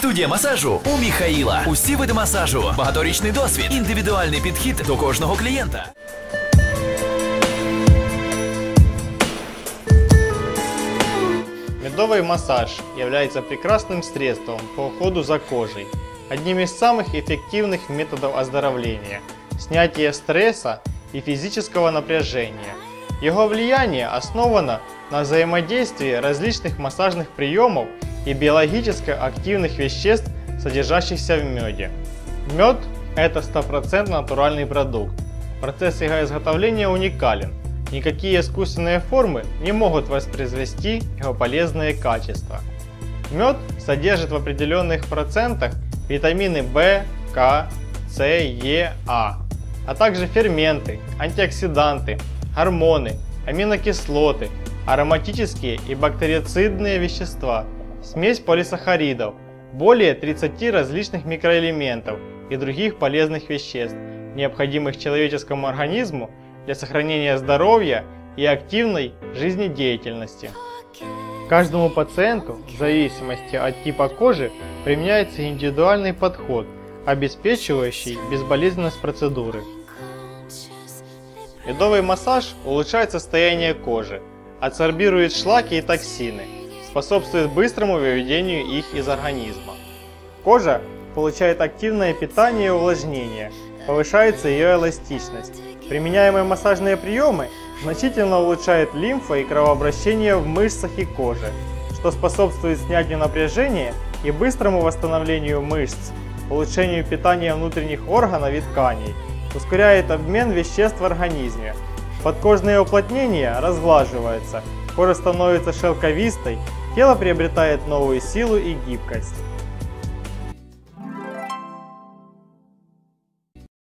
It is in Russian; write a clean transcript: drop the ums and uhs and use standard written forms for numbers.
Студія масажу у Міхаїла. Усі види масажу, багаторічний досвід, індивідуальний підхід до кожного клієнта. Медовый массаж является прекрасным средством по уходу за кожей, одним из самых эффективных методов оздоровления, снятия стресса и физического напряжения. Его влияние основано на взаимодействии различных массажных приемов и биологически активных веществ, содержащихся в меде. Мед – это 100% натуральный продукт. Процесс его изготовления уникален. Никакие искусственные формы не могут воспроизвести его полезные качества. Мед содержит в определенных процентах витамины В, К, С, Е, а также ферменты, антиоксиданты, гормоны, аминокислоты, ароматические и бактерицидные вещества, смесь полисахаридов, более 30 различных микроэлементов и других полезных веществ, необходимых человеческому организму для сохранения здоровья и активной жизнедеятельности. Каждому пациенту, в зависимости от типа кожи, применяется индивидуальный подход, обеспечивающий безболезненность процедуры. Медовый массаж улучшает состояние кожи, адсорбирует шлаки и токсины, способствует быстрому выведению их из организма. Кожа получает активное питание и увлажнение, повышается ее эластичность. Применяемые массажные приемы значительно улучшают лимфу и кровообращение в мышцах и коже, что способствует снятию напряжения и быстрому восстановлению мышц, улучшению питания внутренних органов и тканей, ускоряет обмен веществ в организме. Подкожные уплотнения разглаживаются, кожа становится шелковистой, тело приобретает новую силу и гибкость.